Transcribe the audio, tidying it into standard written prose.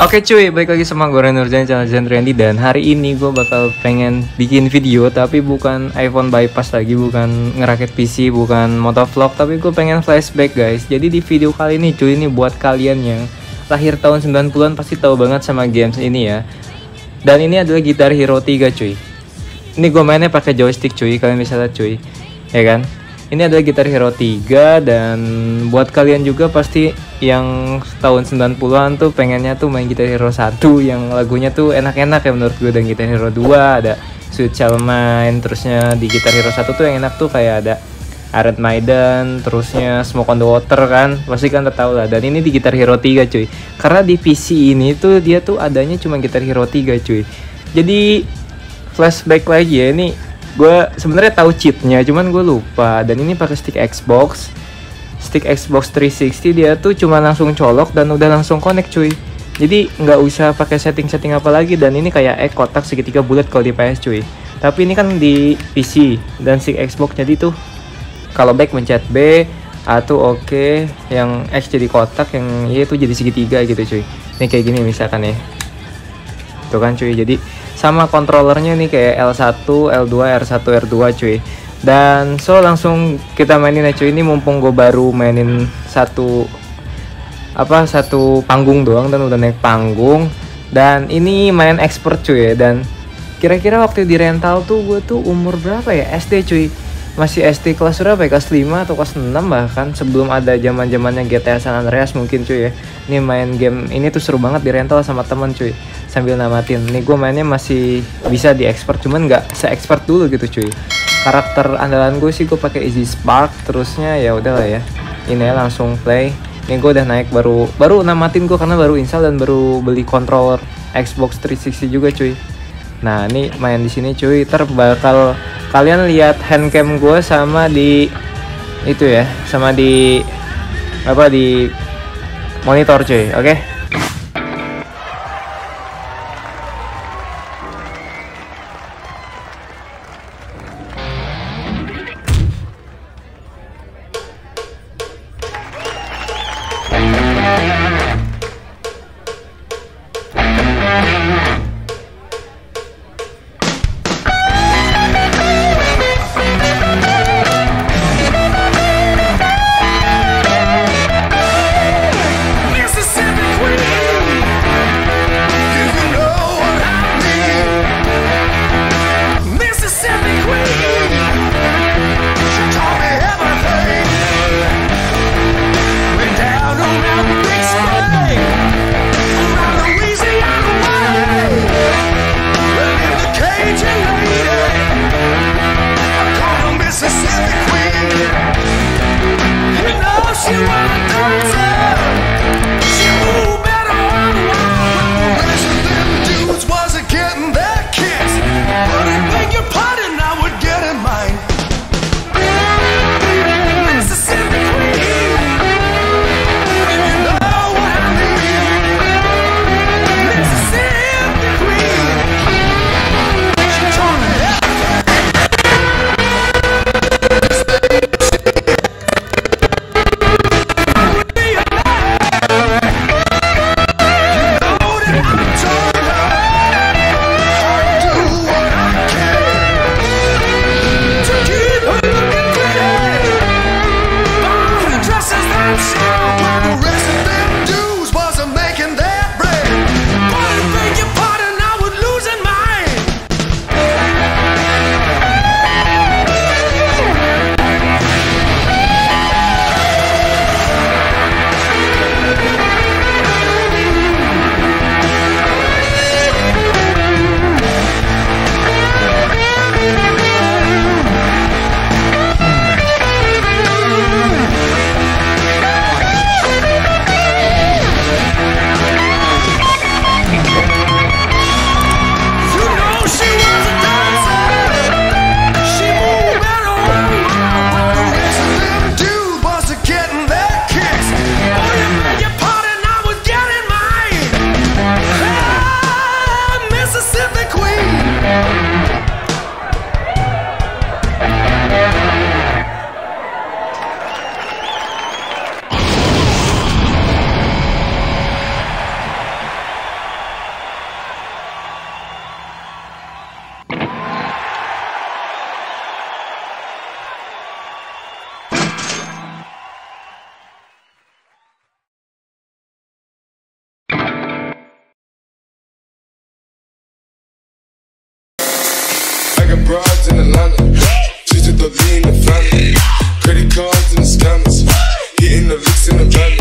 Oke cuy, balik lagi sama gue Nurjan, channel Randy. Dan hari ini gue bakal pengen bikin video, tapi bukan iPhone bypass lagi, bukan ngerakit PC, bukan motovlog, tapi gue pengen flashback guys. Jadi di video kali ini cuy, ini buat kalian yang lahir tahun 90-an pasti tahu banget sama games ini ya. Dan ini adalah Guitar Hero 3 cuy. Ini gue mainnya pakai joystick cuy, kalian bisa lihat cuy, ya kan? Ini adalah Guitar Hero 3, dan buat kalian juga pasti yang tahun 90-an tuh pengennya tuh main Guitar Hero 1 yang lagunya tuh enak-enak ya menurut gue. Dan Guitar Hero 2 ada Sweet Child O' Mine, terusnya di Guitar Hero 1 tuh yang enak tuh kayak ada Iron Maiden, terusnya Smoke on the Water kan, pasti kan tahu lah. Dan ini di Guitar Hero 3 cuy, karena di PC ini tuh dia tuh adanya cuma Guitar Hero 3 cuy. Jadi flashback lagi ya, ini gue sebenarnya tahu cheatnya, cuman gue lupa. Dan ini pakai stick Xbox 360, dia tuh cuma langsung colok dan udah langsung connect cuy. Jadi nggak usah pakai setting apa lagi. Dan ini kayak kotak segitiga bulat kalau di PS cuy, tapi ini kan di PC dan stick Xbox. Jadi tuh kalau back mencet B, A tuh oke, yang X jadi kotak, yang Y tuh jadi segitiga gitu cuy. Ini kayak gini misalkan ya, tuh kan cuy. Jadi sama kontrolernya nih kayak L1, L2, R1, R2 cuy. Dan so langsung kita mainin aja cuy. Ini mumpung gue baru mainin satu panggung doang dan udah naik panggung. Dan ini main expert cuy ya. Dan kira-kira waktu di rental tuh gue tuh umur berapa ya? SD cuy. Masih SD kelas berapa ya? Kelas 5 atau kelas 6 bahkan, sebelum ada zaman-zamannya GTA San Andreas mungkin cuy ya. Ini main game ini tuh seru banget di rental sama temen cuy, sambil namatin. Nih gue mainnya masih bisa di expert, cuman nggak se-expert dulu gitu cuy. Karakter andalan gue sih gue pakai Easy Spark, terusnya ya udahlah ya. Ini ya langsung play. Ini gue udah naik baru namatin gue karena baru install dan baru beli controller Xbox 360 juga cuy. Nah, ini main di sini cuy. Ntar bakal kalian lihat handcam gue sama di itu ya, sama di di monitor cuy, oke? broads in Atlanta, just to the lean the family. Credit cards and the scammers, hitting the licks in the van.